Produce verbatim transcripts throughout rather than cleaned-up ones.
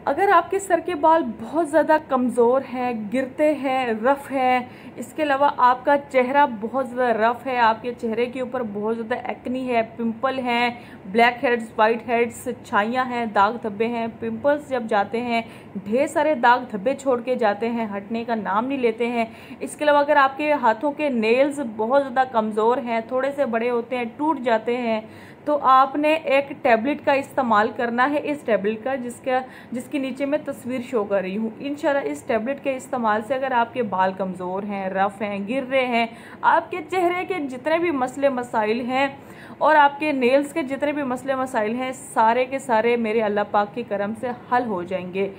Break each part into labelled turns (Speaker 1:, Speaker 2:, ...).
Speaker 1: अगर आपके सर के बाल बहुत ज़्यादा कमज़ोर हैं, गिरते हैं, रफ़ हैं, इसके अलावा आपका चेहरा बहुत ज़्यादा रफ़ है, आपके चेहरे के ऊपर बहुत ज़्यादा एक्नी है, पिंपल हैं, ब्लैक हेड्स, वाइट हेड्स, छाइयाँ हैं, दाग धब्बे हैं, पिंपल्स जब जाते हैं ढेर सारे दाग धब्बे छोड़ के जाते हैं, हटने का नाम नहीं लेते हैं। इसके अलावा अगर आपके हाथों के नेल्स बहुत ज़्यादा कमज़ोर हैं, थोड़े से बड़े होते हैं, टूट जाते हैं, तो आपने एक टैबलेट का इस्तेमाल करना है, इस टैबलेट का जिसका जिसके नीचे मैं तस्वीर शो कर रही हूँ। इंशाल्लाह इस टैबलेट के इस्तेमाल से अगर आपके बाल कमज़ोर हैं, रफ़ हैं, गिर रहे हैं, आपके चेहरे के जितने भी मसले मसाइल हैं और आपके नेल्स के जितने भी मसले मसाइल हैं, सारे के सारे मेरे अल्लाह पाक के करम से हल हो जाएंगे।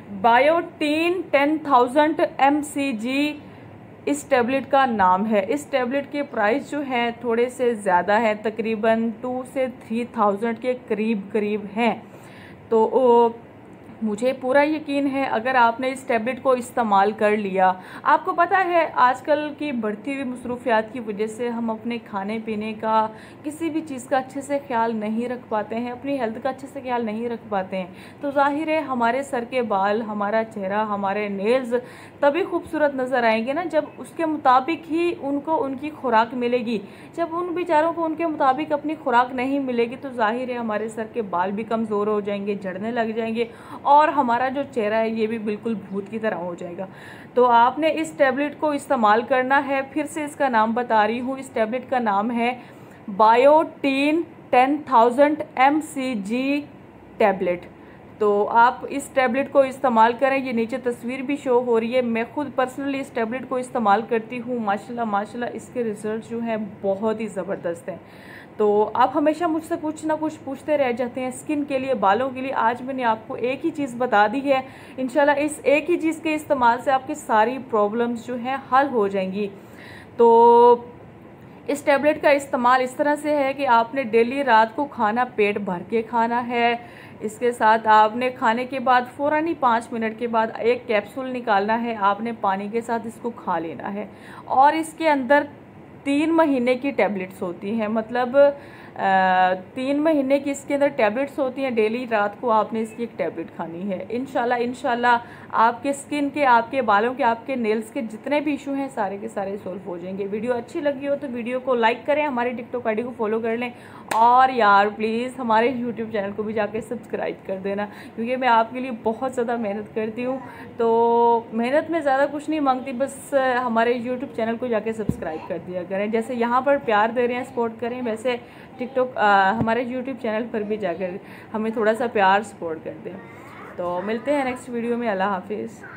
Speaker 1: Biotin ten thousand M C G इस टैबलेट का नाम है। इस टैबलेट के प्राइस जो है थोड़े से ज़्यादा है, तकरीबन टू से थ्री थाउजेंड के करीब करीब हैं। तो ओ, मुझे पूरा यकीन है अगर आपने इस टैबलेट को इस्तेमाल कर लिया। आपको पता है आजकल की बढ़ती हुई मसरूफियात की वजह से हम अपने खाने पीने का, किसी भी चीज़ का अच्छे से ख्याल नहीं रख पाते हैं, अपनी हेल्थ का अच्छे से ख्याल नहीं रख पाते हैं। तो ज़ाहिर है हमारे सर के बाल, हमारा चेहरा, हमारे नेल्स तभी खूबसूरत नज़र आएंगे ना जब उसके मुताबिक ही उनको उनकी खुराक मिलेगी। जब उन बेचारों को उनके मुताबिक अपनी खुराक नहीं मिलेगी तो ज़ाहिर है हमारे सर के बाल भी कमज़ोर हो जाएंगे, झड़ने लग जाएंगे और हमारा जो चेहरा है ये भी बिल्कुल भूत की तरह हो जाएगा। तो आपने इस टैबलेट को इस्तेमाल करना है। फिर से इसका नाम बता रही हूँ, इस टैबलेट का नाम है biotin ten thousand M C G tablet. तो आप इस टैबलेट को इस्तेमाल करें। ये नीचे तस्वीर भी शो हो रही है। मैं खुद पर्सनली इस टैबलेट को इस्तेमाल करती हूँ। माशाल्लाह माशाल्लाह इसके रिज़ल्ट जो हैं बहुत ही ज़बरदस्त हैं। तो आप हमेशा मुझसे कुछ ना कुछ पूछते रह जाते हैं स्किन के लिए, बालों के लिए। आज मैंने आपको एक ही चीज़ बता दी है। इंशाल्लाह इस एक ही चीज़ के इस्तेमाल से आपकी सारी प्रॉब्लम्स जो हैं हल हो जाएंगी। तो इस टैबलेट का इस्तेमाल इस तरह से है कि आपने डेली रात को खाना पेट भर के खाना है। इसके साथ आपने खाने के बाद फ़ौरन ही पाँच मिनट के बाद एक कैप्सूल निकालना है, आपने पानी के साथ इसको खा लेना है। और इसके अंदर तीन महीने की टैबलेट्स होती हैं, मतलब आ, तीन महीने की इसके अंदर टैबलेट्स होती हैं। डेली रात को आपने इसकी एक टैबलेट खानी है। इंशाल्लाह इंशाल्लाह आपके स्किन के, आपके बालों के, आपके नेल्स के जितने भी इशू हैं सारे के सारे सॉल्व हो जाएंगे। वीडियो अच्छी लगी हो तो वीडियो को लाइक करें, हमारी टिकटॉक आईडी को फॉलो कर लें और यार प्लीज़ हमारे यूट्यूब चैनल को भी जाके सब्सक्राइब कर देना, क्योंकि मैं आपके लिए बहुत ज़्यादा मेहनत करती हूँ। तो मेहनत में ज़्यादा कुछ नहीं मांगती, बस हमारे यूट्यूब चैनल को जाके सब्सक्राइब कर दिया करें। जैसे यहाँ पर प्यार दे रहे हैं, सपोर्ट करें, वैसे टिकटॉक हमारे यूट्यूब चैनल पर भी जाकर हमें थोड़ा सा प्यार सपोर्ट कर दें। तो मिलते हैं नेक्स्ट वीडियो में। अल्लाह हाफिज़।